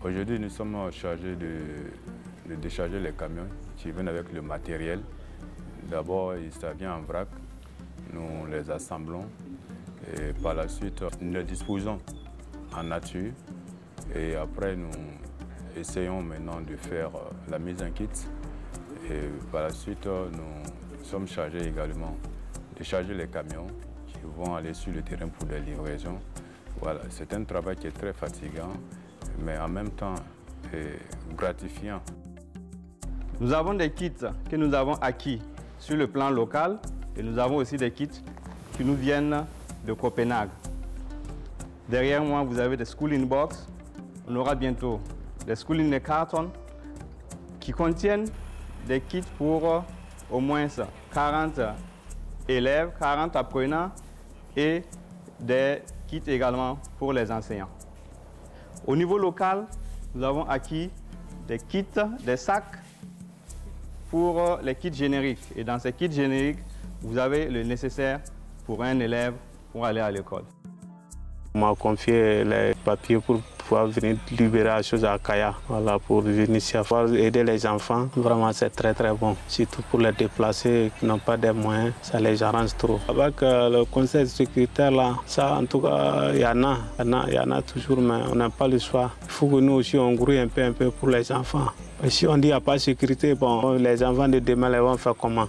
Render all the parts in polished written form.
Aujourd'hui, nous sommes chargés de décharger les camions qui viennent avec le matériel. D'abord, ça vient en vrac, nous les assemblons et par la suite, nous les disposons en nature et après, nous essayons maintenant de faire la mise en kit et par la suite, nous sommes chargés également de charger les camions qui vont aller sur le terrain pour des livraisons. Voilà, c'est un travail qui est très fatigant, mais en même temps gratifiant. Nous avons des kits que nous avons acquis sur le plan local et nous avons aussi des kits qui nous viennent de Copenhague. Derrière moi, vous avez des School in Box. On aura bientôt des School in a Carton qui contiennent des kits pour au moins 40 élèves, 40 apprenants et des kits également pour les enseignants. Au niveau local, nous avons acquis des kits, des sacs pour les kits génériques. Et dans ces kits génériques, vous avez le nécessaire pour un élève pour aller à l'école. On m'a confié les papiers pour pouvoir venir libérer la chose à Kaya, voilà, pour venir ici, pour aider les enfants. Vraiment, c'est très bon. Surtout pour les déplacer qui n'ont pas de moyens, ça les arrange trop. Avec le conseil sécuritaire, là, ça, en tout cas, il y en a toujours, mais on n'a pas le choix. Il faut que nous aussi, on grouille un peu pour les enfants. Et si on dit qu'il n'y a pas de sécurité, bon, les enfants de demain, ils vont faire comment?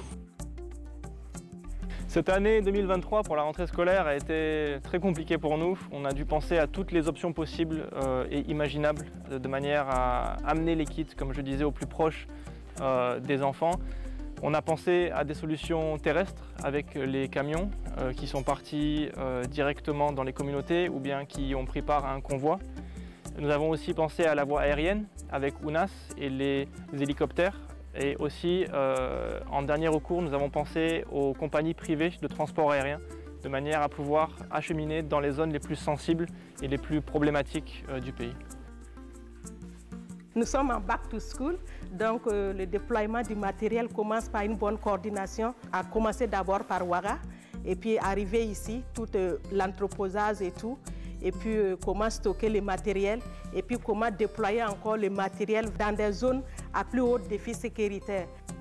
Cette année 2023 pour la rentrée scolaire a été très compliquée pour nous. On a dû penser à toutes les options possibles et imaginables de manière à amener les kits, comme je disais, au plus proche des enfants. On a pensé à des solutions terrestres avec les camions qui sont partis directement dans les communautés ou bien qui ont pris part à un convoi. Nous avons aussi pensé à la voie aérienne avec UNAS et les hélicoptères. Et aussi, en dernier recours, nous avons pensé aux compagnies privées de transport aérien de manière à pouvoir acheminer dans les zones les plus sensibles et les plus problématiques du pays. Nous sommes en back to school, donc le déploiement du matériel commence par une bonne coordination, à commencer d'abord par Ouaga, et puis arriver ici, tout l'entreposage et tout, et puis comment stocker le matériel, et puis comment déployer encore le matériel dans des zones à plus haut défi sécuritaire.